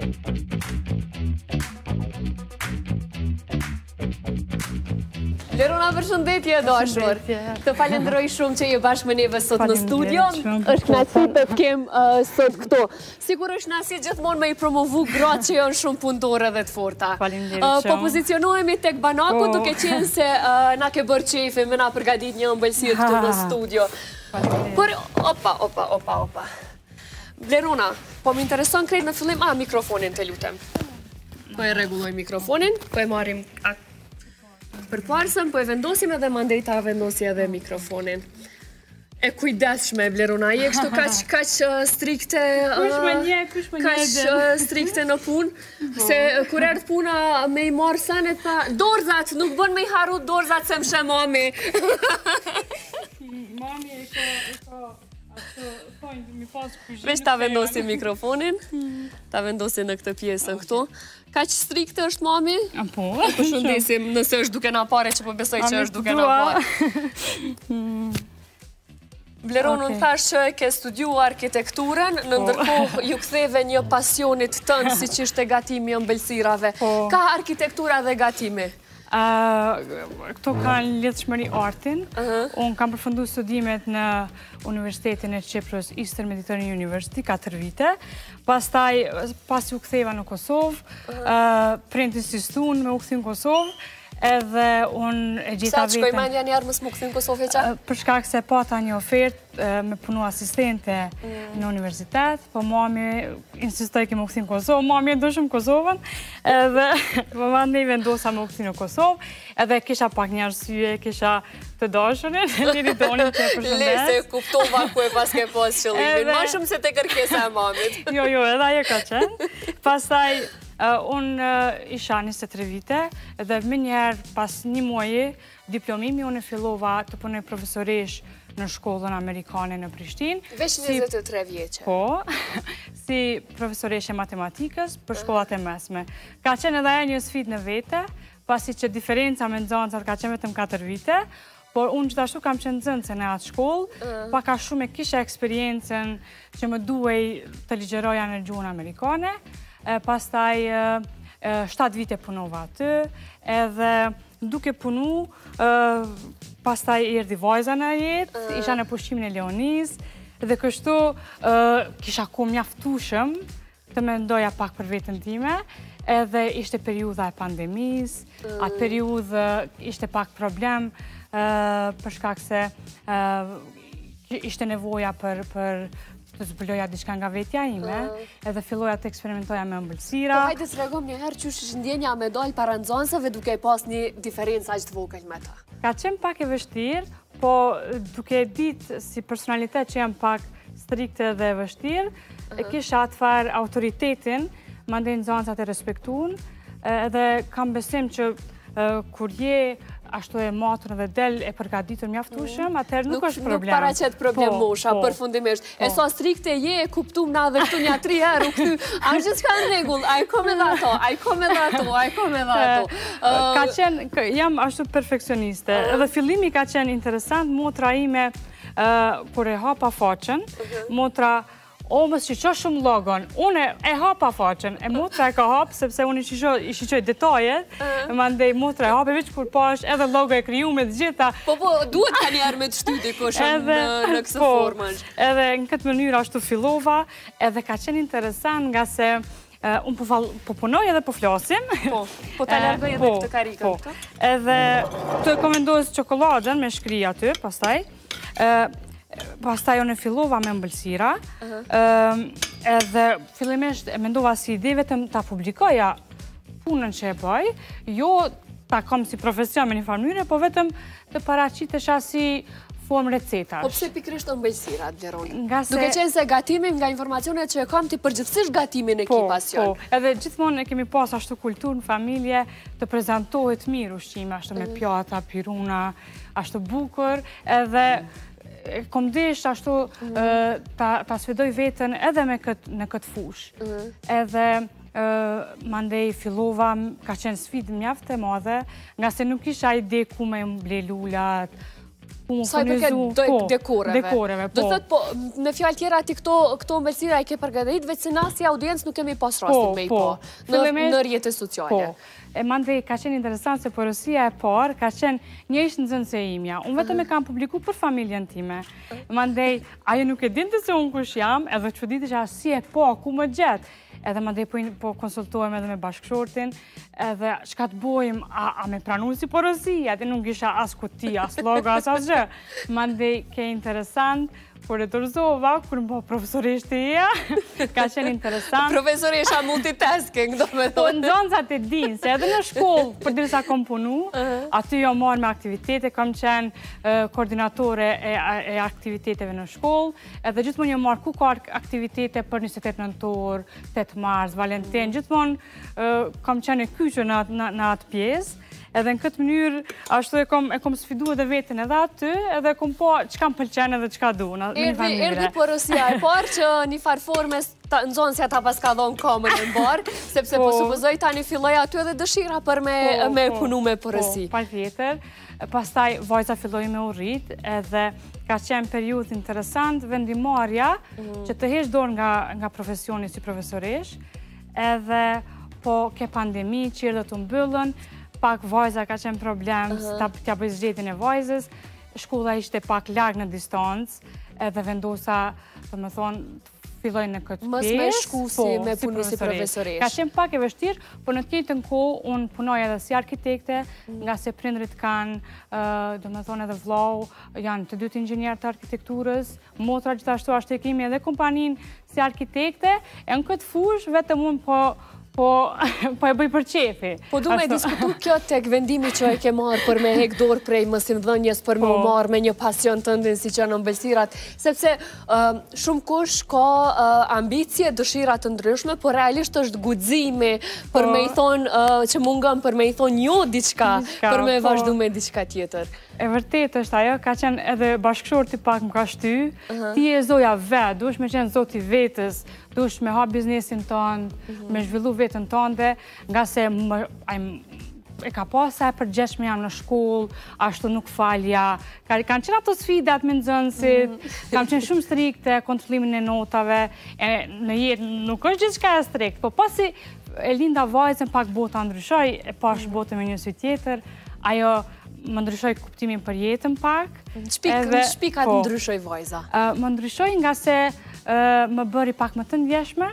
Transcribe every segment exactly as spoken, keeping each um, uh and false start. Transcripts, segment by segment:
Lerona, përshëndetje, dashur. Të falenderoj shumë që je bashkë me neve sot në studio. Është kënaqësi të të kem sot këtu. Sigurisht na si gjithmonë me i promovu gratë që janë shumë punëtore dhe të forta. Faleminderit shumë. Po pozicionohemi tek Banaku, duke qenë se na ke bërë qefi, me na përgatit një ëmbëlsirë këtu në studio. Por, opa, opa, opa, opa. Lerona, po më intereson krejt në fillim, a, mikrofonin të lutem. Po e rregulloj mikrofonin, po e marrim për parsën, po e vendosim edhe mandej ta vendosi edhe mikrofonin. E kujdesshme, Lerona, je kështu kaq kaq strikte, Kush më nje, kush më nje. kaq strikte në punë, se kur erdh puna me i marr senet pa dorzat, nuk bën me i harru dorzat se më shë mami. Mami e ka e ka ato thonë mi pas kuzhinë. Veç ta vendosi mikrofonin, ta vendosi në këtë pjesën këtu. Kaq strikte është mami? Po. Përshëndesim nëse është duke na pare, që po besoj që është duke na pare. Vleron, unë thash që ke studiu arkitekturën, në ndërkohë ju ktheve një pasionit tënë si që ishte gatimi ëmbëlsirave. Ka arkitektura dhe gatimi? Këto kanë lidhshmëri artin. Unë kam përfunduar studimet në Universitetin e Çiprës, Eastern Mediterranean University, katër vite. Pastaj, pas u ktheva në Kosovë, prindit insistun me u kthy në Kosovë, edhe unë e gjitha vetën... Sa të shkoj mendja njerë mësë më këthy në Kosovë e qa? Për shkak se pata një ofertë me punu asistente në universitet, po mami insistoj ke më këthy në Kosovë, mami e do shumë Kosovën, edhe më mandej vendosa më këthy në Kosovë, edhe kisha pak një arsye, kisha të dashurin, liri donin që e përshëndes. Le, se kuptova ku e pas ke pas qëllimin, ma shumë se te kërkesa e mamit. Jo, jo, edhe ajo ka qenë. Pastaj, unë isha njëzet e tre vite, edhe më njerë pas një muaji diplomimi, unë e fillova të punoj profesoresh në shkollën amerikane në Prishtinë. Vesh njëzet e tre vjeqe? Po, si profesoresh e matematikës për shkollat e mesme. Ka qenë edhe e një sfit në vete, pasi që diferenca me nxënësat ka qenë vetëm katër vite, por unë gjithashtu kam qenë nxënëse në atë shkollë, pa ka shumë e kisha eksperiencen që më duhej të ligjeroja në gjuhën amerikane. Pastaj shtatë vite punova aty, edhe duke punu, pastaj erdhi vajza në jetë, isha në pushqimin e Leonis, dhe kështu kisha ku mjaftueshëm të mendoja pak për veten time, edhe ishte periudha e pandemis, atë periudhë ishte pak problem, për shkak se ishte nevoja për të zbuloja diçka nga vetja ime, edhe filloja të eksperimentoja me ëmbëlsira. Po hajde s'regom njëherë që është ndjenja me dojnë para nxënësave duke pas një diferencë aq të vogël me ta. Ka qenë pak e vështirë, po duke ditë si personalitet që jam pak strikte dhe vështirë, kisha atë farë autoritetin, mandej nxënësat e respektuan, edhe kam besim që kur je ashtu e matur dhe del e përgatitur mjaftueshëm, atëherë nuk është problem. Nuk paraqet problem mosha, përfundimisht. E sa strikte je, e kuptum na dhe këtu një tri herë, u kthy. A është gjithçka në rregull? Ai kom edhe ato, ai kom edhe ato, ai kom edhe ato. Ka qenë, jam ashtu perfeksioniste. Edhe fillimi ka qenë interesant, motra ime kur e hapa faqen, motra o, mësë që që shumë logon, unë e hapa faqen, e motra e ka hapë, sepse unë i shiqoj detajet, më ndej motra e hapë, e veç kur pash edhe logo e kriju me të gjitha. Po, po, duhet ka njerë me të shtyti kushën në kësë formën. Edhe në këtë mënyrë ashtu fillova, edhe ka qenë interesant nga se unë po punoj edhe po flasim. Po, po të largoj edhe këtë karikën këto. Edhe të komendojës qokoladën me shkri aty, pastaj, pastaj unë e fillova me ëmbëlsira, edhe fillimisht e mendova si ide vetëm ta publikoja punën që e bëj, jo ta kam si profesion me një farë mënyrë, po vetëm të paraqitesha si formë recetash. Po pse pikërisht ëmbëlsirat, Vleron? Se... Duke qenë se gatimi nga informacionet që e kam ti përgjithsisht gatimin e ki pasion. Po, edhe gjithmonë e kemi pas ashtu kulturë në familje të prezentohet mirë ushqime, ashtu me pjata, piruna, ashtu bukur, edhe kom desh ashtu ta sfidoj vetën edhe në këtë fush. Edhe mandej fillova, ka qenë sfidë mjaftë e madhe, nga se nuk isha ide ku me mble lullat, Sa i përket dekoreve. Dekoreve, po. Do thot, po, me fjalë tjera ti këto ëmbëlsira i ke përgatitur, veç se na si audiencë nuk kemi pas rastin me i po në rrjetet sociale. E mandej ka qenë interesant se porosia e parë ka qenë një ishtë nxënëse imja. Unë vetëm e kam publiku për familjen time. Mandej, ajo nuk e dinte se unë kush jam, edhe që ditë që si e po, ku më gjetë. Edhe mandej po konsultojmë edhe me bashkëshortin, edhe çka të bojmë, a me pranu si porosi, edhe nuk isha as kuti, as logo, as as gjë. Mandej, ke interesant, por e dorëzova, kur më po profesorisht e ja, ka qenë interesant. Profesorisha multitasking, do me thonë. Po, nxënësat e dinë, se edhe në shkollë, për dirësa kom punu, aty jo marrë me aktivitete, kam qenë koordinatore e aktiviteteve në shkollë, edhe gjithmonë jo marrë ku ka aktivitete për njëzet e tetë nëntor, tetë mars, valentin, gjithmonë kam qenë e kyqë në atë pjesë. Edhe në këtë mënyrë, ashtu e kom sfidu edhe vetën edhe aty, edhe kom po çka më pëlqen edhe çka du. Erdi porosia e parë që një farë forme nxënësja ta pas ka dhonë komën e mbarë, sepse po supozoj tani filloj aty edhe dëshira për me punu me porosi. Po, pa tjetër. Pastaj vajza filloj me urrit, edhe ka qenë periudhë interesant, vendimarja, që të hesh dorë nga profesioni si profesoresh, edhe po ke pandemi, qirë dhe të mbyllën, pak vajza ka qenë problem, t'ja bëjë zgjedhjen e vajzës, shkolla ishte pak larg në distancë, edhe vendosa, të më thonë, filloj në këtë pjesë. Mos me shku si me punu si profesoresh. Ka qenë pak e vështirë, por në të njëjtën kohë unë punoj edhe si arkitekte, nga se prindrit kanë, do më thonë edhe vllau, janë të dytë inxhinier të arkitekturës, motra gjithashtu ashtu e kemi edhe kompanin si arkitekte, e në këtë fushë vetëm unë po Po e bëj për qefi. Po du me diskutu kjo tek vendimi që e ke marrë për me hek dorë prej mësimdhënjes për me u marrë me një pasion të ndin si që në ëmbëlsirat, sepse shumë kush ka ambicje, dëshirat të ndryshme, por realisht është guximi për me i thonë që mungëm, për me i thonë jo diçka, për me vazhdu me diçka tjetër. E vërtet është ajo, ka qenë edhe bashkëshorti pak më ka shty, ti e zoja vetë, duesh me qenë zoti vetës, duesh me ha biznesin tënë, me zhvillu vetën tënde, nga se e ka pasa e përgjeshme jam në shkollë, ashtu nuk falja, kanë qenë ato sfidat me nxënësit, kam qenë shumë strikte, kontrollimin e notave, në jetë nuk është gjithë shka e strikt, po pasi e linda vajzën pak bota ndryshoj, e pash botë me një sy tjetër, ajo më ndryshoj kuptimin për jetën pak. Shpikat ndryshoj vajza? Më ndryshoj nga se më bëri pak më të ndjeshme,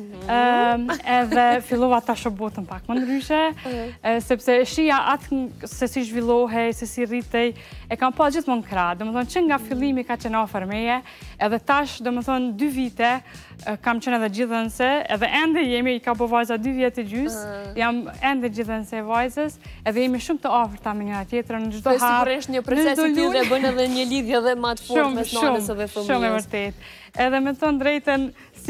edhe fillova ta shoh botën pak më ndryshe, sepse shija atë se si zhvillohej, se si rritej, e kam pa gjithmonë krah. Domethënë që nga fillimi ka qenë afër meje, edhe tash domethënë dy vite kam qenë edhe gjithënse, edhe ende jemi, i ka po vajza dy vjetë e gjys, jam ende gjithënse e vajzës, edhe jemi shumë të afërta me njëra tjetrën në çdo hap. Po sigurisht një proces i tillë bën edhe një lidhje dhe më të fortë mes nënës dhe fëmijës. Shumë e vërtet. Edhe me thënë drejtën,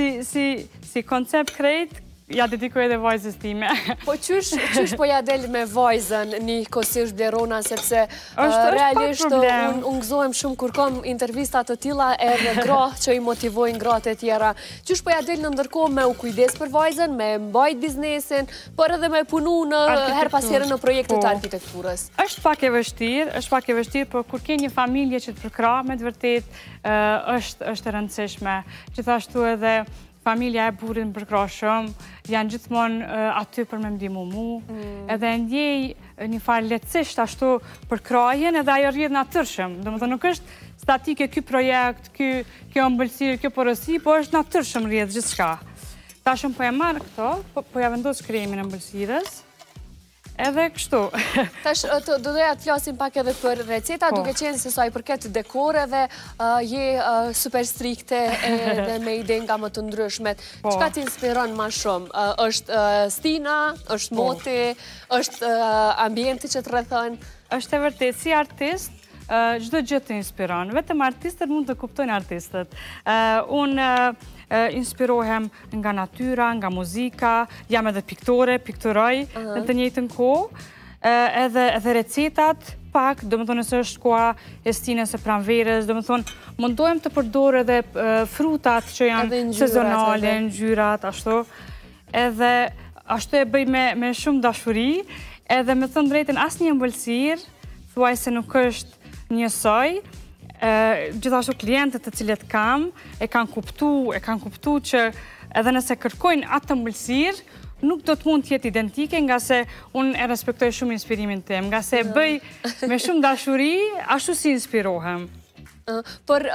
si koncept krejt, ja dedikoj edhe vajzës time. Po qysh po ja del me vajzën një kosish Blerona, sepse realisht unë gëzohem shumë kur kom intervistat të tilla edhe gra që i motivojnë gratë e tjera. Qysh po ja del në ndërkohë me u kujdes për vajzën, me mbajt biznesin, por edhe me punu në her pas here në projekte të arkitekturës. Është pak e vështirë, është pak e vështirë, por kur ke një familje që të përkrah me të vërtet, është e rëndësishme. Gjithashtu edhe familja e burrit më përkrah shumë, janë gjithmonë aty për me ndihmu mu, edhe ndjej një farë lehtësisht ashtu përkrahjen, edhe ajo rrjedh natyrshëm. Domethënë nuk është statike ky projekt, kjo ëmbëlsirë, kjo porosi, po është natyrshëm rrjedh gjithçka. Tashëm po e marr këto, po ja vendos kremin e ëmbëlsirës. Edhe kështu. Tash, do doja të flasim pak edhe për receta, duke qenë se sa i përket dekoreve, je super strikte edhe me ide nga më të ndryshmet. Çka t'inspiron ma shumë? Është stina, është moti, është ambienti që të rrethon? Është e vërtet, si artist, çdo gjë të inspiron. Vetëm artistët mund të kuptojnë artistët. Unë inspirohem nga natyra, nga muzika, jam edhe piktore, pikturoj në të njëjtën kohë, edhe recetat pak, do më thonë nëse është koha e stinës e pranverës, do më thonë mundohem të përdor edhe frutat që janë sezonale, ngjyrat, ashtu, edhe ashtu e bëj me shumë dashuri, edhe me thënë drejtën asnjë ëmbëlsirë, thuaj se nuk është njësoj, gjithashtu klientët të cilët kam, e kanë kuptu, e kanë kuptu që edhe nëse kërkojnë atë të ëmbëlsirë, nuk do të mund të jetë identike, nga se unë e respektoj shumë inspirimin tim, nga se bëj me shumë dashuri, ashtu si inspirohem. Por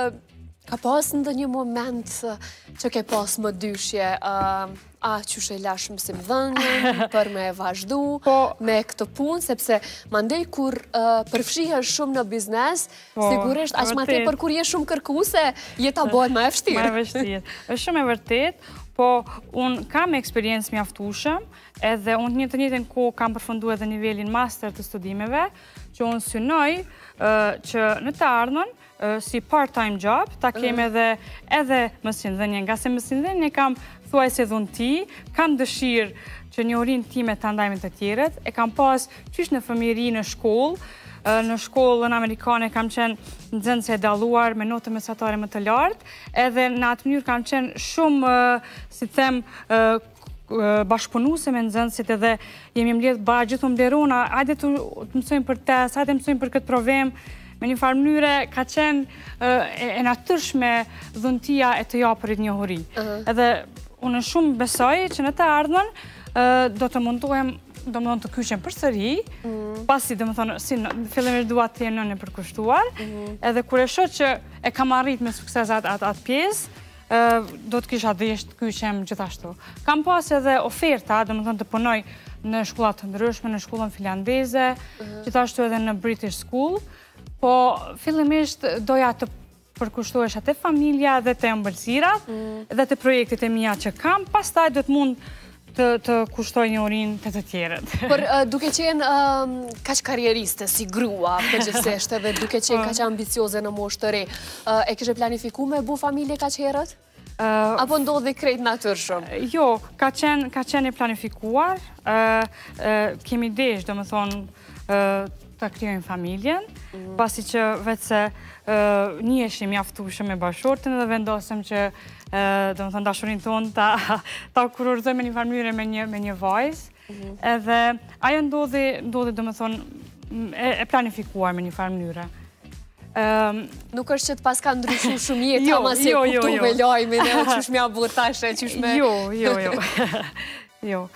ka pas në një moment që ke pas më dyshje, a që shë e lash mësim dhënjën, për me vazhdu, me këtë punë, sepse mandej kur përfshihesh shumë në biznes, sigurisht, aq ma tepër kur je shumë kërkuese, jeta bëhet më e vështirë. Më e vështirë. Është shumë e vërtet, po unë kam eksperiencë mjaftueshëm, edhe unë një të njëjtën kohë kam përfunduar edhe nivelin master të studimeve, që unë synoj që në të ardhmen, si part-time job, ta kemi edhe edhe mësimdhënie, nga se mësimdhënie kam thuaj se dhunti, kam dëshirë që njohurinë time ta ndaj me të tjerët, e kam pas qysh në fëmijëri në shkollë, në shkollën amerikane kam qenë nxënëse e dalluar me notë mesatare më të lartë, edhe në atë mënyrë kam qenë shumë, si them, bashkëpunuese me nxënësit, edhe jemi mbledh bashkë gjithmonë Blerona, hajde të mësojmë për test, hajde mësojmë për këtë provim. Me një farë mënyre ka qenë e natyrshme dhuntia e të japërit njohuri. Edhe unë shumë besoj që në të ardhmen do të mundohem do më thonë të kyqen për sëri, pasi do më thonë, si fillimisht dua të jenë nënë e përkushtuar, edhe kur e shoh që e kam arrit me sukses atë pjesë, do të kisha dhjesht të kyqem gjithashtu. Kam pas edhe oferta, do më thonë të punoj në shkollat të ndryshme, në shkollën finlandeze, gjithashtu edhe në British School, po fillimisht doja të përkushtohesh atë familja dhe të ëmbëlsirat dhe të projektit e mia që kam, pastaj do të mund të kushtoj njohurinë të të tjerët. Por duke qenë kaq karrieriste si grua përgjithsisht edhe duke qenë kaq ambicioze në moshë të re, e kishe planifikuar me bu familje kaq herët? Apo ndodhi krejt natyrshëm? Jo, ka qenë e planifikuar, kemi desh, do më thonë, të krijojmë familjen, pasi që vetë se njiheshim mjaftueshëm me bashortën dhe vendosëm që do më thonë dashurinë tonë ta kurorëzojmë në një farë mënyrë me një vajzë, edhe ajo ndodhi, ndodhi do më thonë e planifikuar me një farë mënyrë. Nuk është që të pas ka ndryshu shumë jetë, ama si e kuptu me lajmin e qysh mja burtashe, qysh me... Jo, jo, jo. Jo.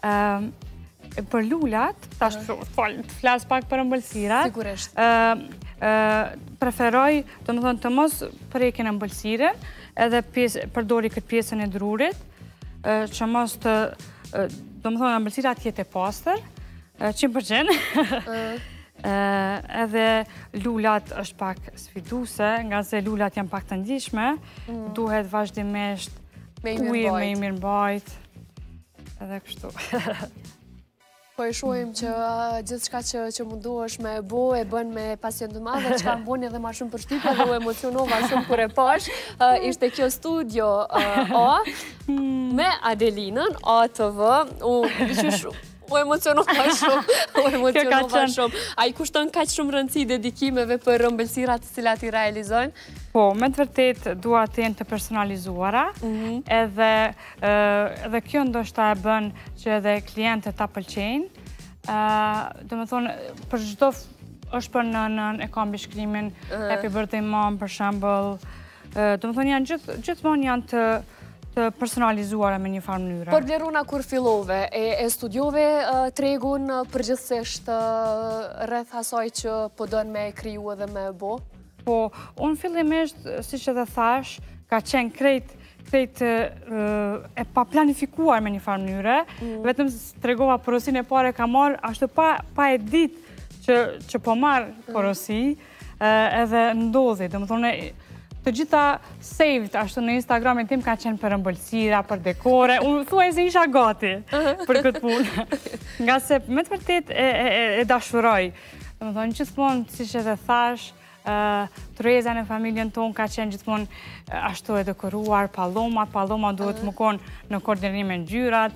Për lullat, tash të flasë pak për ëmbëlsirat, sigurisht. Preferoj, do më thonë, të mos prekin ëmbëlsiren, edhe përdori këtë pjesën e drurit, që mos të, do më thonë, ëmbëlsirat jetë e pastër, qind përqind. Edhe lullat është pak sfiduse, nga se lullat janë pak të ndjeshme, duhet vazhdimisht ujë me i mirëmbajt, edhe kështu. Po e shohim që gjithë shka që mundu është me bo, e bën me pasion të madhe, që ka më boni edhe ma shumë për shtype dhe u emocionova shumë kur e pash. Ishte kjo studio A me Adelinën, A T V, u emocionova shumë, u emocionova shumë. A i kushton kaq shumë rëndësi dedikimeve për ëmbëlsirat të cilat i realizojnë? Po, me të vërtet dua të jenë të personalizuara, edhe kjo ndoshta e bën që edhe klientët ta pëlqejnë. Do me thonë, për çdo është për nënën, e kam bishkrimin Happy Birthday Mom, për shembull. Do me thonë, janë gjithmonë janë të të personalizuara me një farë mënyre. Por Blerona, kur fillove, e studiove tregun përgjithsisht rreth asaj që po don me kriju edhe me bo? Po, unë fillimisht, si që dhe thash, ka qenë krejt krejt e pa planifikuar me një farë mënyre, vetëm tregova porosin e pare ka marrë, ashtu pa e ditë që po marrë porosi, edhe ndodhi, dhe më thone, të gjitha saved ashtu në Instagramin tim ka qenë për ëmbëlsira, për dekore, unë thuaj se isha gati për këtë punë. Nga se me të vërtet e dashuroj. Dhe më thonë, gjithmonë, si që dhe thash, Tereza në familjen tonë ka qenë gjithmonë ashtu e dekoruar, pallomat, pallomat duhet më konë në koordinim me ngjyrat,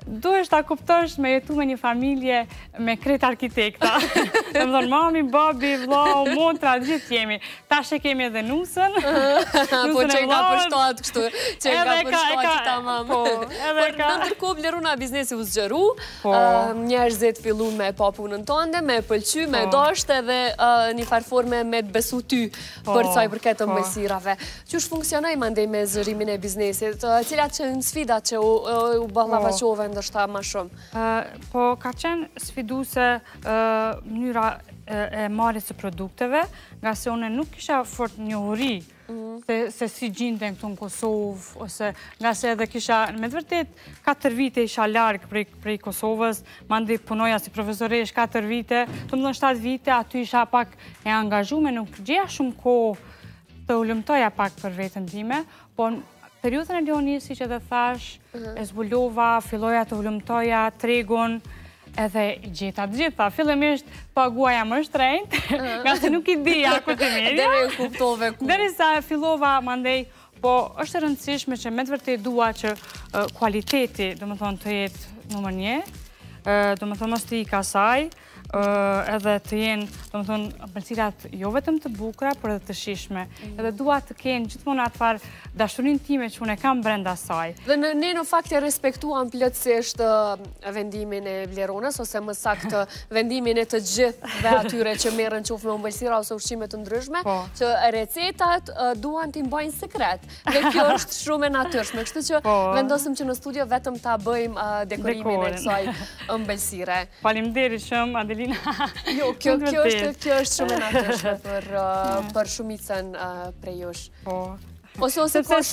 duhesh ta kuptosh me jetu me një familje me krejt arkitekta. Dhe më thonë, mami, babi, vlau, motra, gjithë jemi. Tash e kemi edhe nusën. Po që i ka përshtat kështu, që i ka përshtat që ta mamë. Por në ndërkohë Bleruna biznesi u zgjeru, njerëzit fillun me pa punën tënde, me pëlqy, me dasht edhe një farë forme me të besu ty për ca i përket të ëmbëlsirave. Qysh funksionoj mandej me zërimin e biznesit? Cilat që në sfidat që u ballafaqove ndoshta më shumë? Po ka qenë sfiduse mënyra e marrjes së produkteve, nga se unë nuk kisha fort njohuri se si gjindën këtu në Kosovë, ose nga se edhe kisha, me të vërtet, katër vite isha largë prej Kosovës, mandi punoja si profesoresh katër vite, të më dhënë shtatë vite, aty isha pak e angazhume, nuk gjeja shumë kohë të ullumtoja pak për vetën time, po periudhën e Leonisi që dhe thash, e zbulova, filloja të ullumtoja, tregun, edhe gjeta të gjitha. Fillimisht paguaja më shtrenjt, nga se nuk i dija ku të merja. Dere u kuptove ku. Dere sa fillova mandej, po është e rëndësishme që me të vërtet dua që kualiteti, do më thonë, të jetë numër një, do më thonë mos të i kasaj, edhe të jenë, do më thonë, ëmbëlsirat jo vetëm të bukura, por edhe të shishme. Edhe dua të kenë gjithmonë atë farë dashurin time që unë e kam brenda saj. Dhe ne në fakt e respektuam plotësisht vendimin e Blerunës, ose më saktë vendimin e të gjithëve atyre që merren qoftë me ëmbëlsira ose ushqime të ndryshme, që recetat duan t'i mbajnë sekret. Dhe kjo është shumë e natyrshme, kështu që vendosëm që në studio vetëm ta bëjmë dekorimin e kësaj ëmbëlsire. Faleminderit shumë, Adelina. Jo, kjo është shumë e natyrshme për shumicën prej jush. Ose ose ka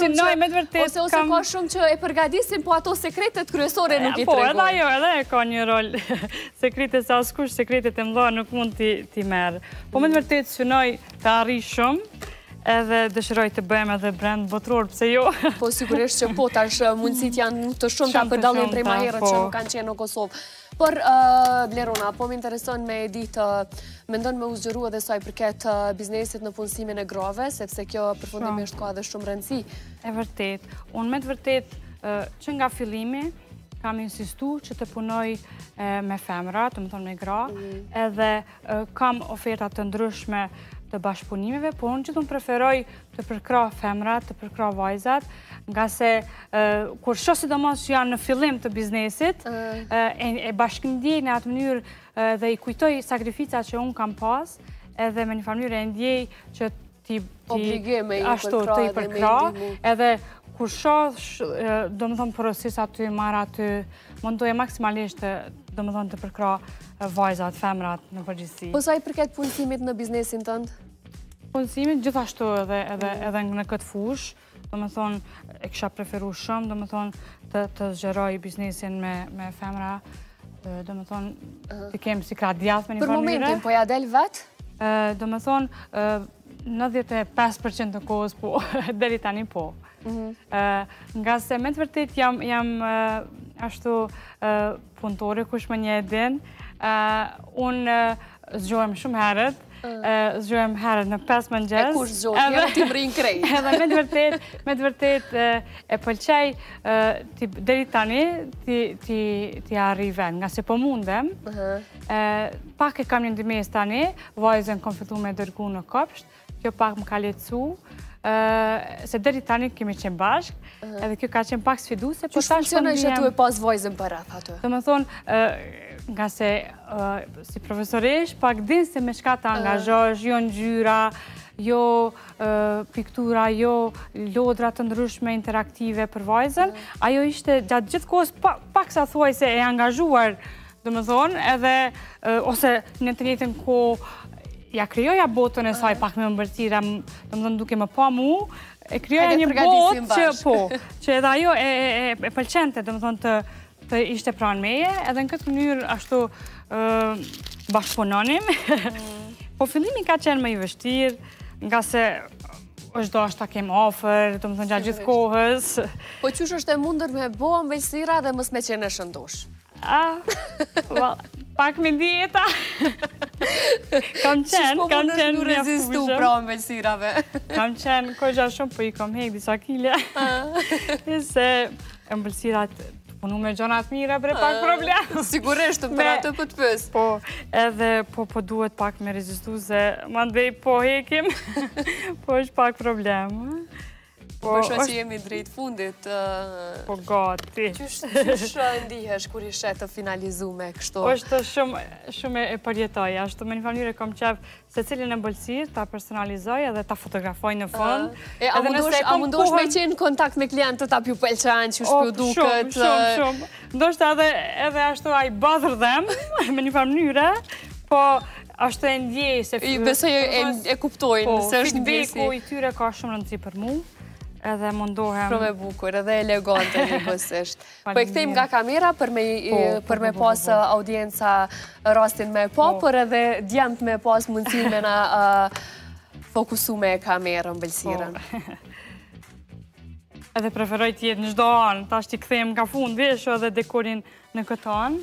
shumë që e përgatisin, po ato sekretet kryesore nuk i tregojnë. Po, edhe ajo, edhe e ka një rol. Sekretet se askush, sekretet e mëdha nuk mund t'i merë. Po me të vërtet synoj të arri shumë, edhe dëshiroj të bëjmë edhe brand botror, pse jo? Po, sigurisht që po, tash mundësit janë të shumë të përdallin prej maherët që nuk kanë qenë në Kosovë. Por, Bleruna, po më intereson me e ditë, mendon me u zgjeru edhe saj përket biznesit në punësimin e grave, sepse kjo përfundimisht ka edhe shumë rëndësi. E vërtet, unë me të vërtet që nga fillimi kam insistu që të punoj me femra, të më thonë me gra, edhe kam ofertat të ndryshme të bashkëpunimeve, por unë që të më preferoj të përkra femrat, të përkra vajzat, nga se kur shoh sidomos që janë në fillim të biznesit, e bashkëndjej në atë mënyrë dhe i kujtoj sakrificat që unë kam pas, edhe me një mënyrë e ndjej që ti ashtu të i përkra, edhe kur shoh, do më thonë porosis aty, marrë aty, mundoje maksimalisht do më thonë të përkra vajzat, femrat në përgjithësi. Po sa i përket punësimit në biznesin tëndë? Punësimit gjithashtu edhe në këtë fush, do më thonë e kisha preferu shumë, do më thonë të zgjeroj biznesin me femra, do më thonë të kemë si krah djathtë me një Për momentin, po ja del vetë? Do më thonë nëntëdhjetë e pesë përqind të kohës po, deri tani po. Nga se me të vërtet jam ashtu punëtore, kush më një e din, unë zgjohem shumë herët, zgjohem herët në pesë mëngjes. E kush zgjohet, jam ti mrin krejt. Edhe me të vërtet, me të vërtet e pëlqej deri tani ti arri vend, nga se po mundem. Pak e kam një ndimes tani, vajzën kom fillu me dërgu në kopsht, kjo pak më ka lecu, se deri tani kemi qenë bashkë, edhe kjo ka qenë pak sfiduse. Qështë funksionoj që tu e pas vajzën për rreth aty? Dhe më thonë, nga se si profesoresh, pak din se me shka të angazhosh, jo ngjyra, jo piktura, jo lodra të ndryshme interaktive për vajzën, ajo ishte gjatë gjithë kohës pak sa thuaj se e angazhuar, dhe më thonë, edhe ose në të njëjtën kohë ja kryoja botën e saj pak me ëmbëlsira, dhe më thonë duke më pa mu, e kryoja një botë që po, që edhe ajo e pëlqente, dhe më thonë të ishte pranë meje, edhe në këtë mënyrë ashtu bashkëpunonim. Po fillimi ka qenë më i vështirë, nga se është do është ta kem ofër, dhe më thonë gjatë gjithë kohës. Po qysh është e mundër me bo ëmbëlsira dhe mës me qenë e shëndosh? Pak me dieta. Kam qenë, kam qenë një rezistu pra ëmbëlsirave? Kam qenë, kojgja shumë, po i kom hek disa kile. Se ëmbëlsirat punu me gjonat mira bre pak problem. Sigurisht, për atë për të pës. Po, edhe po po duhet pak me rezistu se mandej po hekim, po është pak problem. Po përshë që jemi drejt fundit. Po gati. Qysh ndihesh kur ishe të finalizume kështu? është shumë e përjetoj, ashtu me një familje kom qef se cilin e bëlsir, ta personalizoj edhe ta fotografoj në fond. A mundosh me qenë kontakt me klientët, a pju pëlqen, që shpju duket? Shumë, shumë, shumë. Ndoshta edhe ashtu I bother them, me një familje, po ashtu e ndjej se... Besoj e kuptojnë, se është ndjesi. Feedbacku i tyre ka shumë rëndësi për mu. Edhe mundohem... Shumë e bukur, edhe elegante një bësisht. Po e këthejmë nga kamera për me pas audienca rastin me po, për edhe djemt me pas mundësin me na fokusu me kamerën, bëlsiren. Edhe preferoj t'jetë në gjdo anë, ta është t'i këthejmë nga fund, vesho edhe dekorin në këtë anë.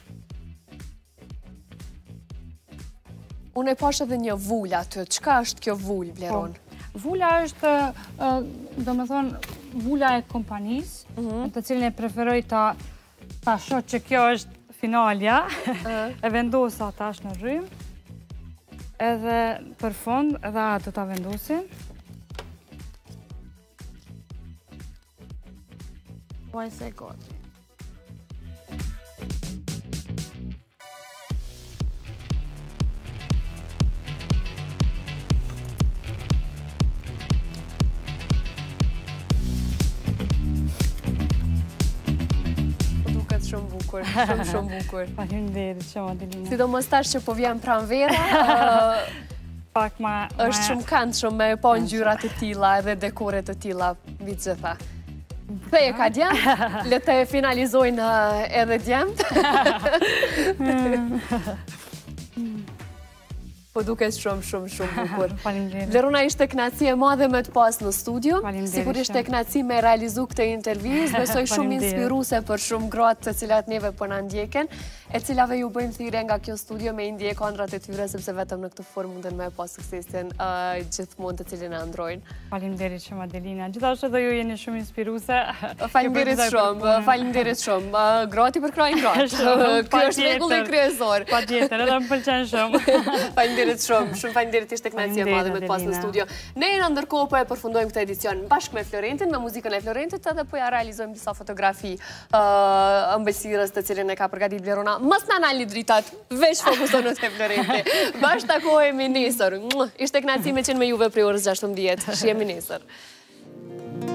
Unë e pash edhe një vull aty, qka është kjo vull, Bleron? Vulla është, do me thonë, vulla e kompanisë, të cilën e preferoj ta shoh që kjo është finalja, e vendosa ta është në rrymë, edhe për fond, edhe atë ta vendosin. Vaj se gati. Shumë bukur, shumë shumë bukur. Faleminderit shumë, Adelina. Sidomos tash që po vjen pranë vera, pak ma... është shumë këndshëm me po ngjyra të tilla edhe dekore të tilla mbi të gjitha. Ktheje ka djemt, le të finalizojnë edhe djemt. Po duket shumë, shumë, shumë bukur. Faleminderit. Blerona, ishte kënaqësi e madhe me të pas në studio. Faleminderit. Sigur ishte kënaqësi me realizu këtë intervjizë. Besoj shumë inspiruese për shumë gratë të cilat neve po na ndjeken, e cilave ju bëjmë thirrje nga kjo studio me i ndjek ëndrat e tyre, sepse vetëm në këtë formë munden me pas suksesin gjithmonë të cilin e ndrojnë. Faleminderit shumë, Adelina. Gjithashtu edhe ju jeni shumë inspiruese. Faleminderit shumë, faleminderit shumë. Grati për krajin gratë. Ky është rregulli kryesor. Patjetër, edhe më pëlqen shumë. Faleminderit shumë, shumë faleminderit, ishte kënaqësi e madhe me të pas në studio. Ne në ndërkohë po e përfundojmë këtë edicion bashkë me Florentin, me muzikën e Florentit, edhe po ja realizojmë disa fotografi ëmbëlsirës të cilën e ka përgatitur Blerona. Mos na nalni dritat, veç fokusonë te Florenti. Bash takohemi nesër. Ishte kënaqësi me qenë me juve për orës gjashtëmbëdhjetë. Shihemi nesër.